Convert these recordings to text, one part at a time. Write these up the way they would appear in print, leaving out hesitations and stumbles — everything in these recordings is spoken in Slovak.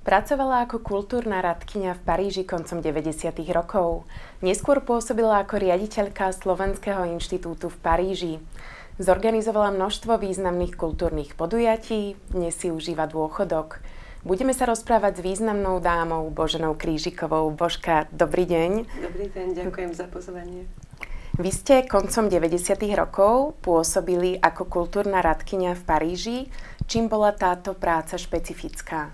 Pracovala ako kultúrna radkyňa v Paríži koncom 90. rokov. Neskôr pôsobila ako riaditeľka Slovenského inštitútu v Paríži. Zorganizovala množstvo významných kultúrnych podujatí, dnes si užíva dôchodok. Budeme sa rozprávať s významnou dámou Boženou Krížikovou. Božka, dobrý deň. Dobrý deň, ďakujem za pozvanie. Vy ste koncom 90. rokov pôsobili ako kultúrna radkyňa v Paríži. Čím bola táto práca špecifická?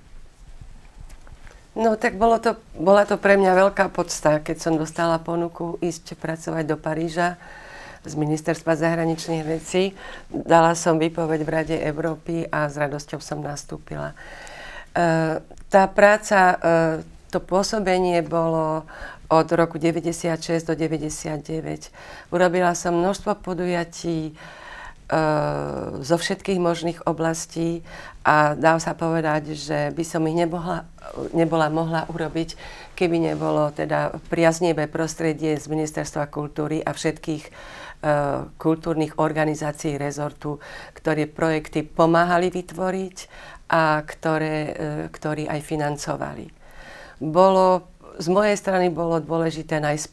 No tak bola to pre mňa veľká podsta, keď som dostala ponuku ísť pracovať do Paríža z Ministerstva zahraničných vecí. Dala som výpoveď v Rade Európy a s radosťou som nastúpila. Tá práca, to pôsobenie bolo od roku 96 do 99. Urobila som množstvo podujatí zo všetkých možných oblastí a dá sa povedať, že by som ich nebola mohla urobiť, keby nebolo teda priaznivé prostredie z Ministerstva kultúry a všetkých kultúrnych organizácií rezortu, ktoré projekty pomáhali vytvoriť a ktorí aj financovali. Z mojej strany bolo dôležité nájsť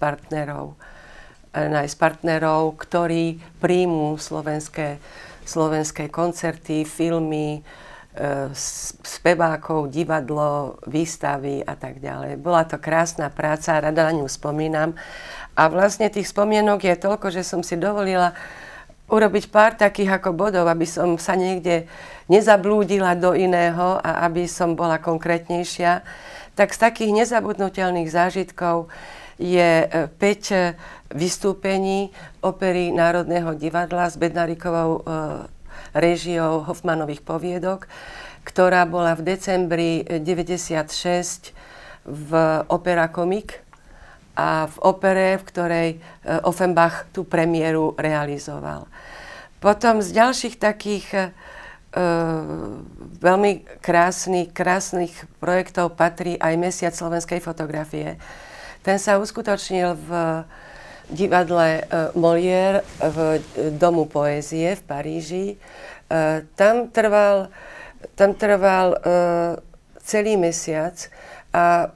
partnerov, ktorí príjmú slovenské koncerty, filmy, spevákov, divadlo, výstavy a tak ďalej. Bola to krásna práca, rada na ňu spomínam. A vlastne tých spomienok je toľko, že som si dovolila urobiť pár takých ako bodov, aby som sa niekde nezablúdila do iného a aby som bola konkrétnejšia. Tak z takých nezabudnutelných zážitkov je 5 vystúpení opery Národného divadla s Bednárikovou réžiou Hoffmanových poviedok, ktorá bola v decembri 96 v Opera Comique a v opere, v ktorej Offenbach tú premiéru realizoval. Potom z ďalších takých veľmi krásnych projektov patrí aj Mesiac slovenskej fotografie. Ten sa uskutočnil v divadle Molière v Domu poézie v Paríži. Tam trval celý mesiac a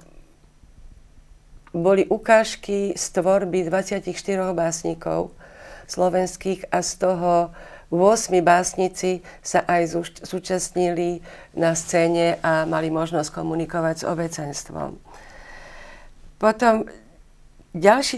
boli ukážky z tvorby 24 básnikov slovenských a z toho 8 básnici sa aj zúčastnili na scéne a mali možnosť komunikovať s obecenstvom. Potom ďalší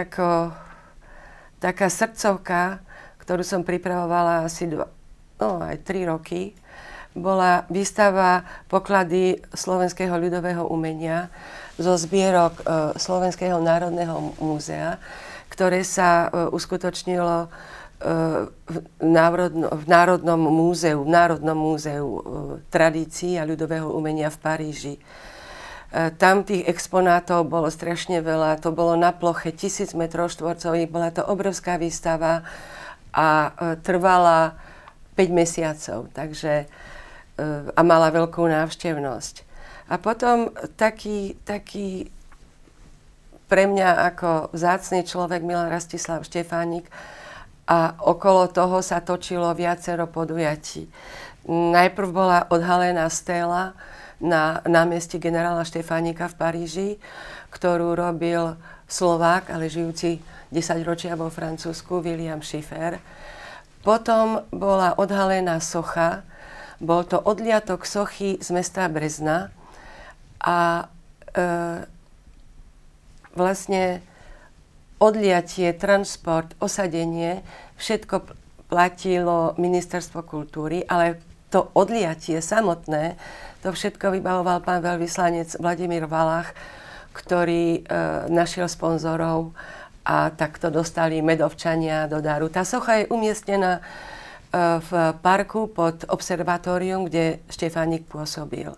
taká srdcovka, ktorú som pripravovala asi 3 roky, bola výstava Poklady slovenského ľudového umenia zo zbierok Slovenského národného múzea, ktoré sa uskutočnilo v Národnom múzeu tradícií a ľudového umenia v Paríži. Tam tých exponátov bolo strašne veľa, to bolo na ploche 1000 m², bola to obrovská výstava a trvala 5 mesiacov, a mala veľkú návštevnosť. A potom taký pre mňa ako vzácny človek Milan Rastislav Štefánik a okolo toho sa točilo viacero podujatí. Najprv bola odhalená stéla na námestí generála Štefánika v Paríži, ktorú robil Slovák, ale žijúci 10 ročia vo Francúzsku, William Schiffer. Potom bola odhalená socha, bol to odliatok sochy z mesta Brezna a vlastne odliatie, transport, osadenie, všetko platilo Ministerstvo kultúry, ale to odliatie samotné, to všetko vybavoval pán veľvyslanec Vladimír Valach, ktorý našiel sponzorov a takto dostali medovčania do daru. Tá socha je umiestnená v parku pod observatórium, kde Štefánik pôsobil.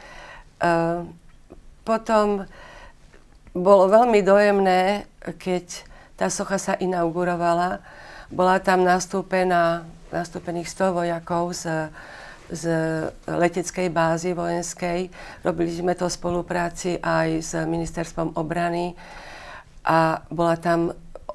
Potom bolo veľmi dojemné, keď tá socha sa inaugurovala. Bola tam nastúpených 100 vojakov z leteckej bázy vojenskej. Robili sme to v spolupráci aj s Ministerstvom obrany a bola tam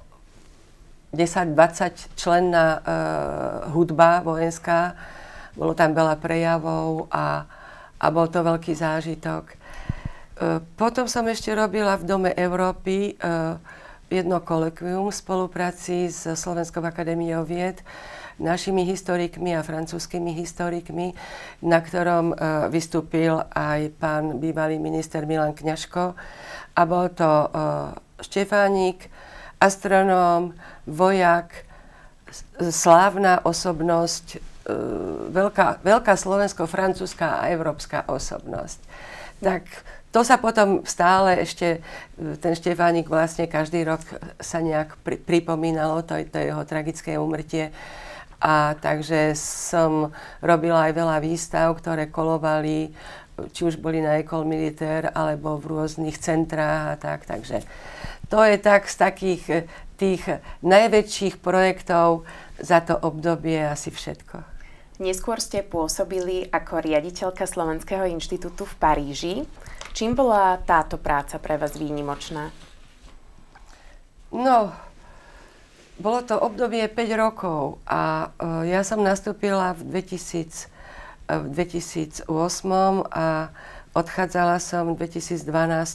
10-20 členná hudba vojenská. Bolo tam veľa prejavov a a bol to veľký zážitok. Potom som ešte robila v Dome Európy jedno kolokvium v spolupráci s Slovenskou akadémiou vied, našimi historikmi a francúzskými historikmi, na ktorom vystúpil aj pán bývalý minister Milan Kňažko. A bol to Štefánik, astronóm, vojak, slávna osobnosť, veľká slovensko-francúzska a európska osobnosť. Tak to sa potom stále ešte, ten Štefánik vlastne každý rok sa nejak pripomínalo, to jeho tragické úmrtie. A takže som robila aj veľa výstav, ktoré kolovali, či už boli na École Militaire, alebo v rôznych centrách a tak. Takže to je tak z takých tých najväčších projektov za to obdobie asi všetko. Neskôr ste pôsobili ako riaditeľka Slovenského inštitútu v Paríži. Čím bola táto práca pre vás výnimočná? No, bolo to obdobie 5 rokov a ja som nastúpila v 2008 a odchádzala som v 2012.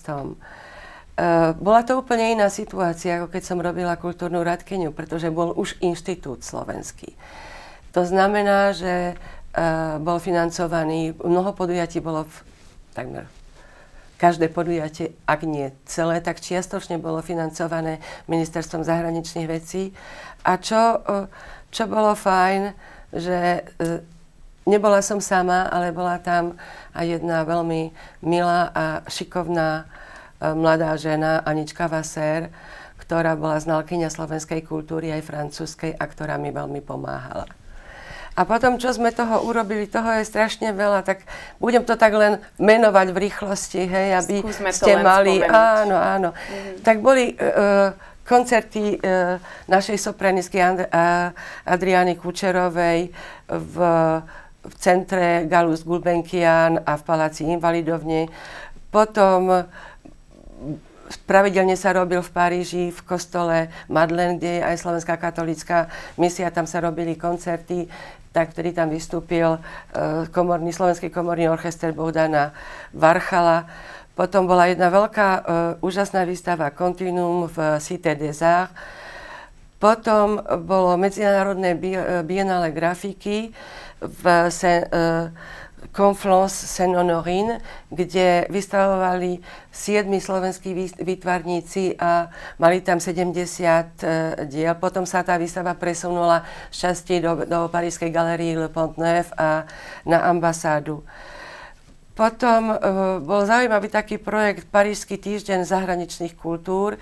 Bola to úplne iná situácia, ako keď som robila kultúrnu radkyňu, pretože bol už inštitút slovenský. To znamená, že bol financovaný, mnoho podujatí bolo takmer každé podujatie, ak nie celé, tak čiastočne bolo financované Ministerstvom zahraničných vecí. A čo bolo fajn, že nebola som sama, ale bola tam aj jedna veľmi milá a šikovná mladá žena, Anička Vasér, ktorá bola znalkyňa slovenskej kultúry aj francúzskej a ktorá mi veľmi pomáhala. A potom, čo sme toho urobili, toho je strašne veľa, tak budem to tak len menovať v rýchlosti, hej, aby ste mali... Áno. Tak boli koncerty našej sopranistky Adriány Kučerovej v centre Gallus Gulbenkian a v Paláci Invalidovne. Potom pravidelne sa robil v Paríži v kostole Madeleine, kde je aj Slovenská katolícka misia, tam sa robili koncerty, tak vtedy tam vystúpil slovenský komorný orchester Bohdana Varchala. Potom bola jedna veľká úžasná výstava Continuum v Cité des Arts. Potom bolo medzinárodné bienále grafiky v Conflans Saint-Honorine, kde vystavovali 7 slovenskí výtvarníci a mali tam 70 diel. Potom sa tá výstava presunula šťastie do Parískej galérie Le Pont Neuf a na ambasádu. Potom bol zaujímavý taký projekt Parížský týždeň zahraničných kultúr,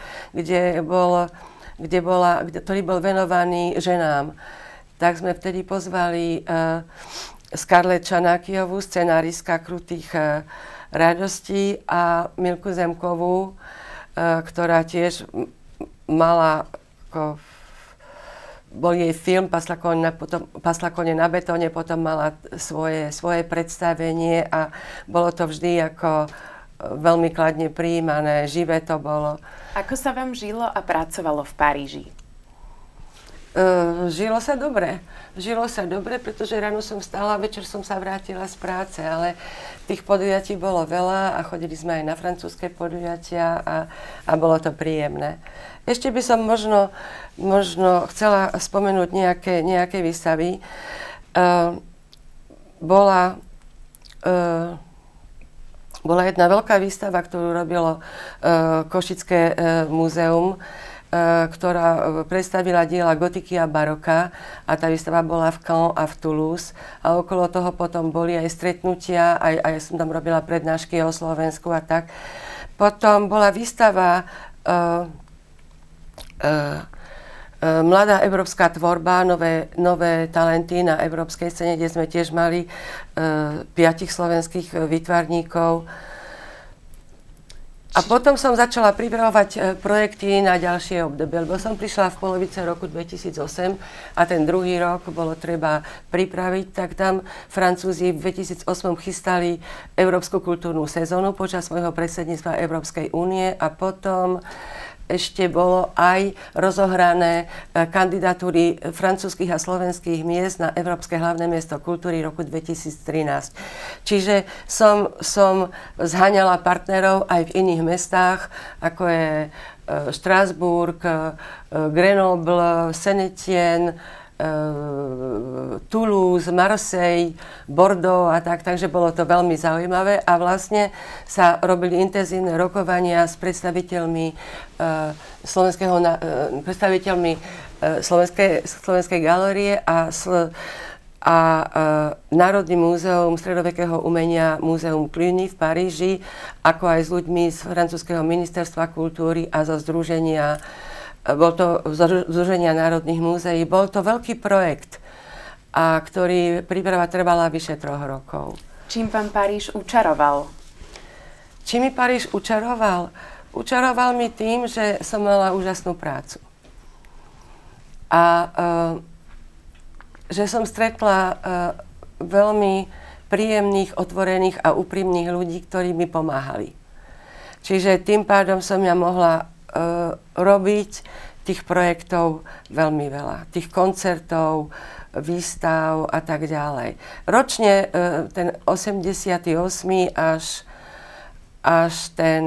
ktorý bol venovaný ženám. Tak sme vtedy pozvali Scarlett Čanákyovú, scenáristka Krutých radostí, a Milku Zemkovú, ktorá tiež mala, bol jej film Paslakone na betóne, potom mala svoje predstavenie a bolo to vždy ako veľmi kladne prijímané, živé to bolo. Ako sa vám žilo a pracovalo v Paríži? Žilo sa dobre, pretože ráno som vstala, večer som sa vrátila z práce, ale tých podujatí bolo veľa a chodili sme aj na francúzske podujatia a bolo to príjemné. Ešte by som možno chcela spomenúť nejaké výstavy. Bola jedna veľká výstava, ktorú robilo Košické múzeum, ktorá predstavila diela gotiky a baroka, a tá výstava bola v Caen a v Toulouse a okolo toho potom boli aj stretnutia, aj som tam robila prednášky o Slovensku a tak. Potom bola výstava Mladá európska tvorba, nové talenty na európskej scéne, kde sme tiež mali 5 slovenských výtvarníkov. A potom som začala pripravovať projekty na ďalšie obdobie, lebo som prišla v polovice roku 2008 a ten druhý rok bolo treba pripraviť, tak tam Francúzi v 2008 chystali Európsku kultúrnu sezónu počas svojho predsedníctva Európskej únie a potom ešte bolo aj rozohrané kandidatúry francúzskych a slovenských miest na Európske hlavné miesto kultúry roku 2013. Čiže som zháňala partnerov aj v iných mestách, ako je Štrasburg, Grenoble, Saint-Étienne, Toulouse, Marseille, Bordeaux a tak, takže bolo to veľmi zaujímavé a vlastne sa robili intenzívne rokovania s predstaviteľmi Slovenskej galérie a Národným múzeum stredovekého umenia Múzeum Cluny v Paríži, ako aj s ľuďmi z francúzskeho ministerstva kultúry a zo združenia Národných múzeí. Bol to veľký projekt, ktorý príprava trvala vyše 3 rokov. Čím vám Paríž učaroval? Čím mi Paríž učaroval? Učaroval mi tým, že som mala úžasnú prácu. A že som stretla veľmi príjemných, otvorených a úprimných ľudí, ktorí mi pomáhali. Čiže tým pádom som ja mohla robiť tých projektov veľmi veľa. Tých koncertov, výstav a tak ďalej. Ročne ten 88. až ten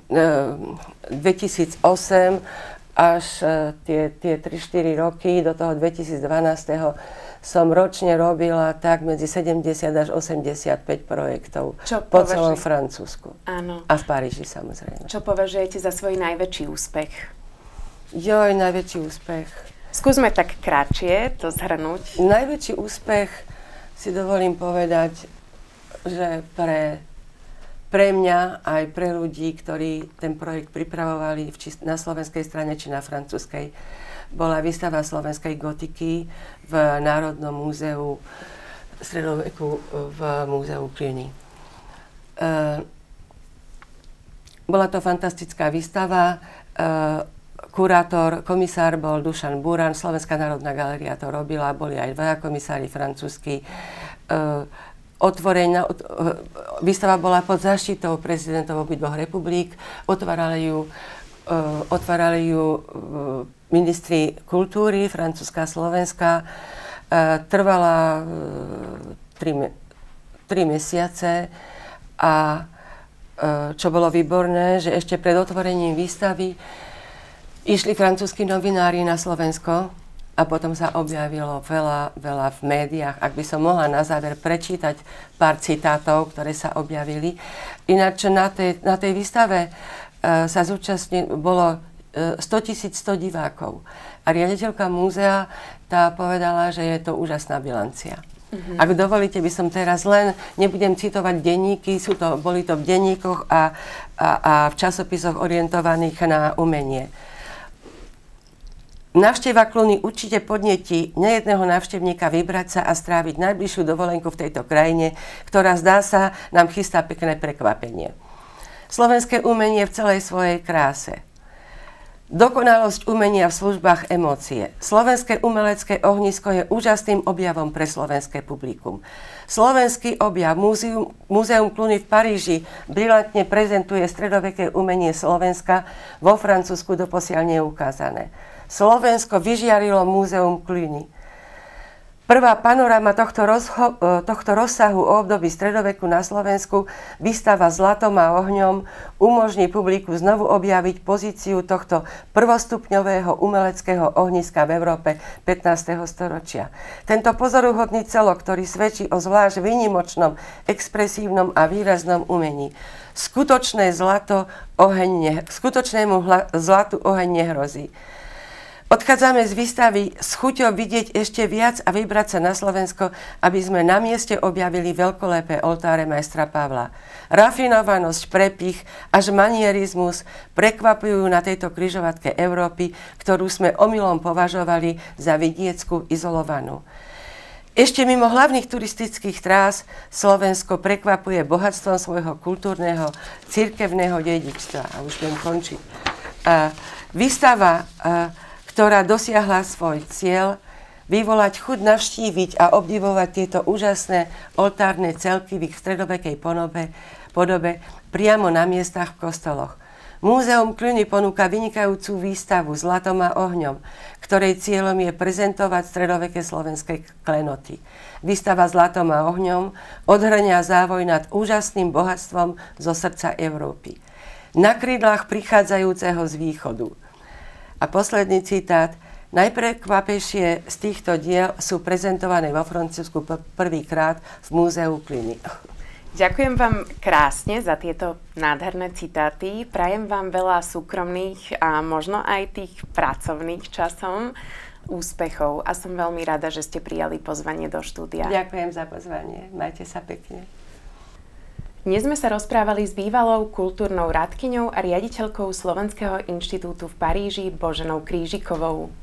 2008 až tie 3-4 roky do toho 2012. som ročne robila tak medzi 70 až 85 projektov po celom Francúzsku. Áno. A v Paríži samozrejme. Čo považujete za svoj najväčší úspech? Najväčší úspech. Skúsme tak krátšie to zhrnúť. Najväčší úspech si dovolím povedať, že pre mňa aj pre ľudí, ktorí ten projekt pripravovali na slovenskej strane či na francúzskej, bola výstava slovenskej gotiky v Národnom múzeu stredoveku v Múzeu Cluny. Bola to fantastická výstava. Komisár bol Dušan Buran, Slovenská národná galéria to robila, boli aj 2 komisári francúzski. Výstava bola pod záštitou prezidentov obidvoch republik. Otvárali ju ministri kultúry, francúzska a slovenská. Trvala 3 mesiace a čo bolo výborné, že ešte pred otvorením výstavy išli francúzski novinári na Slovensko a potom sa objavilo veľa v médiách. Ak by som mohla na záver prečítať pár citátov, ktoré sa objavili. Ináč na tej výstave sa bolo 100 100 divákov. A riaditeľka múzea tá povedala, že je to úžasná bilancia. Ak dovolíte, by som teraz nebudem citovať denníky, boli to v denníkoch a v časopisoch orientovaných na umenie. Návšteva Cluny určite podnieti nejedného návštevníka vybrať sa a stráviť najbližšiu dovolenku v tejto krajine, ktorá zdá sa nám chystá pekné prekvapenie. Slovenské umenie v celej svojej kráse. Dokonalosť umenia v službách emócie. Slovenské umelecké ohnisko je úžasným objavom pre slovenské publikum. Slovenský objav Múzeum Cluny v Paríži brilantne prezentuje stredoveké umenie Slovenska, vo Francúzsku doposiaľ neukázané. Slovensko vyžiarilo Múzeum Cluny. Prvá panoráma tohto rozsahu o období stredoveku na Slovensku, výstava Zlatom a ohňom, umožní publiku znovu objaviť pozíciu tohto prvostupňového umeleckého ohniska v Európe 15. storočia. Tento pozoruhodný celok, ktorý svedčí o zvlášť výnimočnom, expresívnom a výraznom umení. Skutočnému zlatu oheň nehrozí. Odchádzame z výstavy s chuťou vidieť ešte viac a vybrať sa na Slovensko, aby sme na mieste objavili veľkolepé oltáre majstra Pavla. Rafinovanosť, prepich až manierizmus prekvapujú na tejto križovatke Európy, ktorú sme omylom považovali za vidieckú, izolovanú. Ešte mimo hlavných turistických trás Slovensko prekvapuje bohatstvom svojho kultúrneho, cirkevného dedičstva. A už budem končiť. Výstava, ktorá dosiahla svoj cieľ, vyvolať chuť navštíviť a obdivovať tieto úžasné oltárne celky v ich stredovekej podobe priamo na miestach v kostoloch. Múzeum Cluny ponúka vynikajúcu výstavu Zlatom a ohňom, ktorej cieľom je prezentovať stredoveké slovenské klenoty. Výstava Zlatom a ohňom odhrňa závoj nad úžasným bohatstvom zo srdca Európy. Na krídlach prichádzajúceho z východu. A posledný citát. Najprekvapejšie z týchto diel sú prezentované vo Francúzsku prvýkrát v Múzeu Cluny. Ďakujem vám krásne za tieto nádherné citáty. Prajem vám veľa súkromných a možno aj tých pracovných časom úspechov a som veľmi rada, že ste prijali pozvanie do štúdia. Ďakujem za pozvanie. Majte sa pekne. Dnes sme sa rozprávali s bývalou kultúrnou radkyňou a riaditeľkou Slovenského inštitútu v Paríži Boženou Krížikovou.